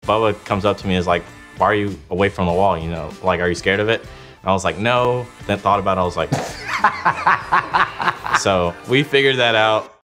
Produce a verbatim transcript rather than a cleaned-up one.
Bubba comes up to me and is like, why are you away from the wall, you know? Like, are you scared of it? And I was like, no. Then thought about it, I was like, so we figured that out.